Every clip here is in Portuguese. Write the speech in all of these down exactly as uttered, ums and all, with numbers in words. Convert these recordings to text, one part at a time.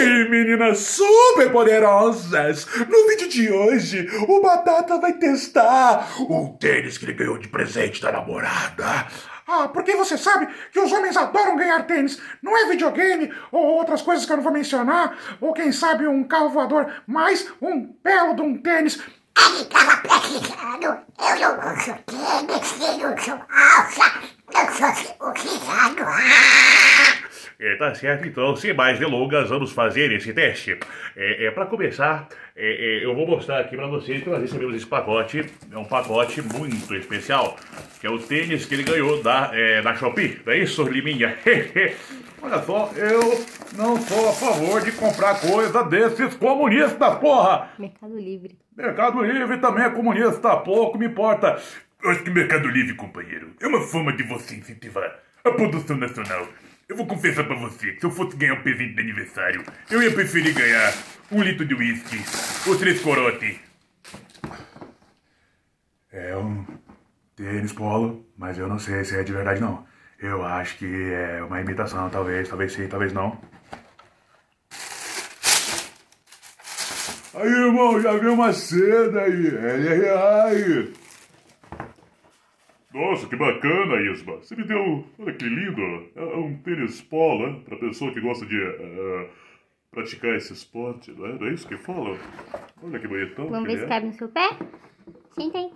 aí, meninas super poderosas! No vídeo de hoje, o Batata vai testar o tênis que ele ganhou de presente da namorada. Ah, porque você sabe que os homens adoram ganhar tênis. Não é videogame ou outras coisas que eu não vou mencionar, ou quem sabe um carro voador, mas um belo de um tênis. Ele tava precisando, eu não uso tênis, eu não sou alça, eu sou utilizado. É, tá certo, então, sem mais delongas, vamos fazer esse teste. É, é, para começar, é, é, eu vou mostrar aqui para vocês que nós recebemos esse pacote. É um pacote muito especial, que é o tênis que ele ganhou da, é, da Shopee. Não é isso, Liminha? Olha só, eu não sou a favor de comprar coisa desses comunistas, porra! Mercado Livre. Mercado Livre também é comunista, pouco me importa. Eu acho que Mercado Livre, companheiro, é uma forma de você incentivar a produção nacional. Eu vou confessar pra você que se eu fosse ganhar um presente de aniversário, eu ia preferir ganhar um litro de uísque ou três corote. É um tênis polo, mas eu não sei se é de verdade não. Eu acho que é uma imitação, talvez, talvez sim, talvez não. Aí, irmão, já viu uma seda aí, L R A. Nossa, que bacana, Isma. Você me deu... Olha que lindo. É um tênis polo, né? Pra pessoa que gosta de uh, praticar esse esporte, não é? Não é isso que fala? Olha que bonitão. Vamos ver se cabe no seu pé? Senta aí.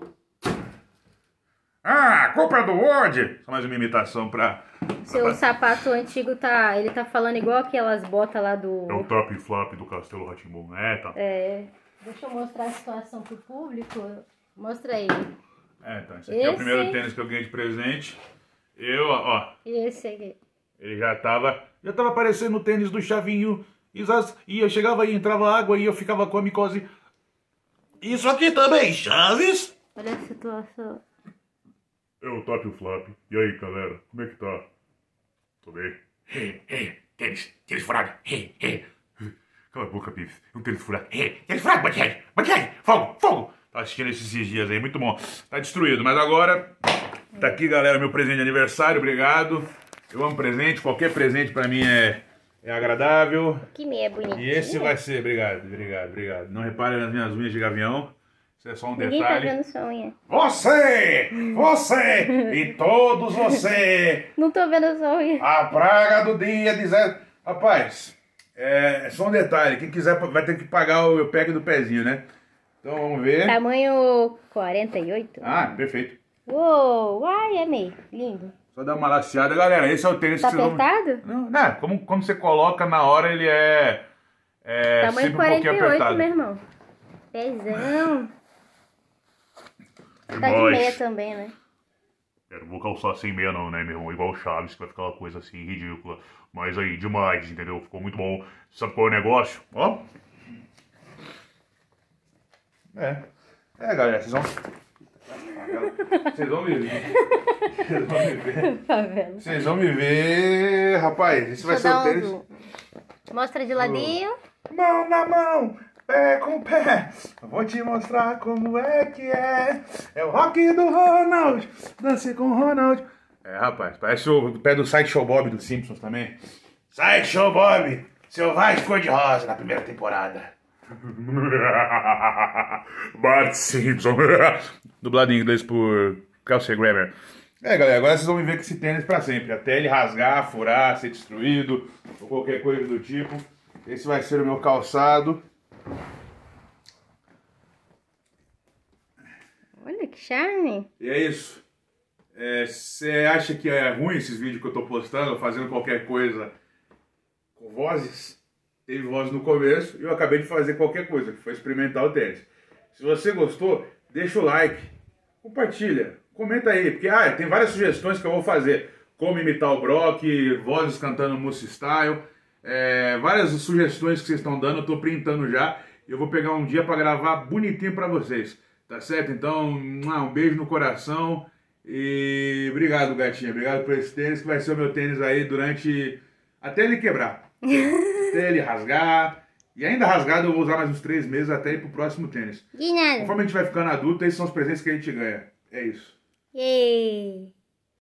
Ah, culpa é do Word! Só mais uma imitação pra... Seu pra... sapato antigo tá... Ele tá falando igual aquelas botas lá do... É o tap e flap do Castelo Rá-Tim-Bum, é, tá? É... Deixa eu mostrar a situação pro público. Mostra aí. É, então, esse aqui Esse... é o primeiro tênis que eu ganhei de presente. Eu, ó... E esse aqui? Ele já tava... Já tava aparecendo o tênis do Chavinho. E eu chegava e entrava água e eu ficava com a micose. Isso aqui também, Chaves? Olha a situação. É o tap e o flap. E aí, galera, como é que tá? Tô bem? Hey, hey, tênis, tênis furado. Hey, hey. Cala a boca, Pips. Um tênis furado. Hey, tênis furado, Banquete, Banquete, fogo, fogo. Tá assistindo esses dias aí, muito bom. Tá destruído, mas agora... Tá aqui, galera, meu presente de aniversário, obrigado. Eu amo presente, qualquer presente pra mim é, é agradável. Que meia bonitinha. E esse vai ser, obrigado, obrigado, obrigado. Não repare nas minhas unhas de gavião. Isso é só um Ninguém detalhe. tá vendo sua unha. Você! Você! E todos você! Não tô vendo sua unha. A praga do dia dizendo... Rapaz, é, é só um detalhe. Quem quiser vai ter que pagar o pego do pezinho, né? Então vamos ver. Tamanho quarenta e oito. Ah, perfeito. Uou, ai, amei. Lindo. Só dar uma laceada. Galera, esse é o tênis Tá que vocês vão... apertado? Não, não, como, como você coloca na hora, ele é... é Tamanho sempre um quarenta pouquinho e oito, apertado. meu irmão. Pezão. Tá de Nós. meia também, né? Eu não vou calçar sem meia não, né, meu irmão? Igual o Chaves, que vai ficar uma coisa assim, ridícula. Mas aí, demais, entendeu? Ficou muito bom. Sabe qual é o negócio? Ó. É. É, galera, vocês vão... Vocês vão me ver. Vocês vão me ver. Tá vendo? Vocês vão me ver, rapaz. Esse vai Deixa eu ser o dar um tênis. zoom. Mostra de ladinho. Mão na mão, pé com pé. Vou te mostrar como é que é. É o rock do Ronald. Dance com o Ronald. É, rapaz, parece o pé do Sideshow Bob dos Simpsons também. Sideshow Bob, selvagem cor-de-rosa na primeira temporada. Bart Simpson. Dublado em inglês por Kelsey Grammer. É, galera, agora vocês vão me ver com esse tênis pra sempre. Até ele rasgar, furar, ser destruído, ou qualquer coisa do tipo. Esse vai ser o meu calçado. Olha que charme. E é isso. Você acha que é ruim esses vídeos que eu tô postando, fazendo qualquer coisa com vozes? Teve voz no começo e eu acabei de fazer qualquer coisa, que foi experimentar o tênis. Se você gostou, deixa o like, compartilha, comenta aí, porque ah, tem várias sugestões que eu vou fazer. Como imitar o Brock, vozes cantando Musi Style, é, várias sugestões que vocês estão dando, eu tô printando já. E eu vou pegar um dia para gravar bonitinho para vocês, tá certo? Então, um beijo no coração e obrigado, gatinha, obrigado por esse tênis, que vai ser o meu tênis aí durante... até ele quebrar. Até ele rasgar. E ainda rasgado eu vou usar mais uns três meses até ir pro próximo tênis. De nada. Conforme a gente vai ficando adulto, esses são os presentes que a gente ganha. É isso. Yay.